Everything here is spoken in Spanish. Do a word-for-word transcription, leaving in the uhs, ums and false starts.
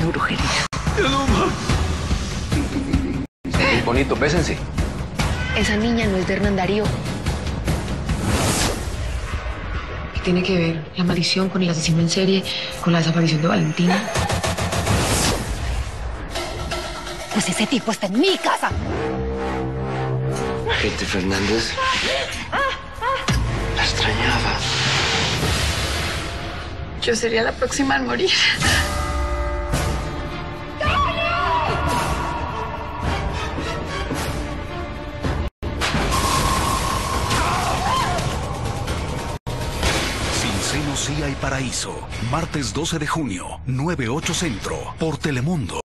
brujería. Muy bonito, bésense. Esa niña no es de Hernán Darío. ¿Qué tiene que ver la maldición con el asesino en serie, con la desaparición de Valentina? Pues ese tipo está en mi casa. Gente Fernández. La extrañaba. Yo sería la próxima en morir. Sin Senos sí hay paraíso. Martes doce de junio, nueve ocho Centro, por Telemundo.